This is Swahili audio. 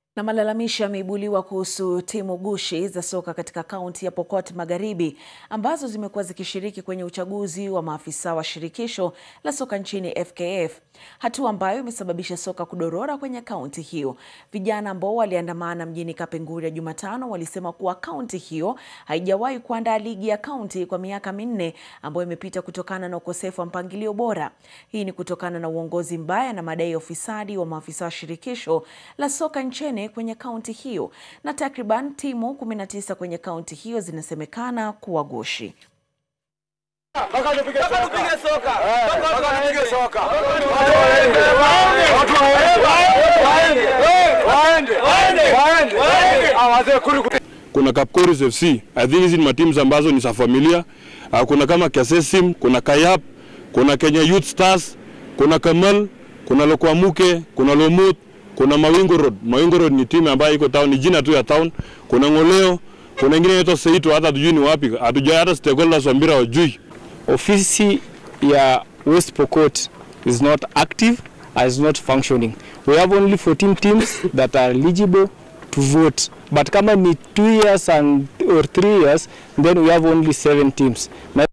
Na malalamisho yameibuliwa kuhusu timu gushi za soka katika kaunti ya Pokot Magharibi ambazo zimekuwa zikishiriki kwenye uchaguzi wa maafisa wa shirikisho la soka nchini FKF, hatua ambayo imesababisha soka kudorora kwenye kaunti hiyo. Vijana ambao waliandamana mjini Kapenguria Jumatano walisema kuwa kaunti hiyo haijawahi kuandaa ligi ya kaunti kwa miaka 4 ambayo imepita kutokana na ukosefu wa mpangilio bora. Hii ni kutokana na uongozi mbaya na madai ya ufisadi wa maafisa wa shirikisho la soka nchini kwenye kaunti hiyo, na takriban timu 19 kwenye kaunti hiyo zinasemekana kuwa gushi. Kuna Kapkoris FC, I think hizi ni matimu ambazo ni za familia. Kuna kama Kasesim, kuna Kayap, kuna Kenya Youth Stars, kuna Kamal, kuna Lokwamuke, kuna Lomut, kuna Mawingu Road. Mawingu Road ni timu ambayo iko town, ni jina tu ya town. Kuna Ngoleo, kuna ingine inaitwa Seito, hata tujui ni wapi. Hatujui hata stakeholders wa mpira wajui. Ofisi ya West Pokot is not active, is not functioning. We have only 14 teams that are eligible to vote. But kama ni 2 years or 3 years, then we have only 7 teams.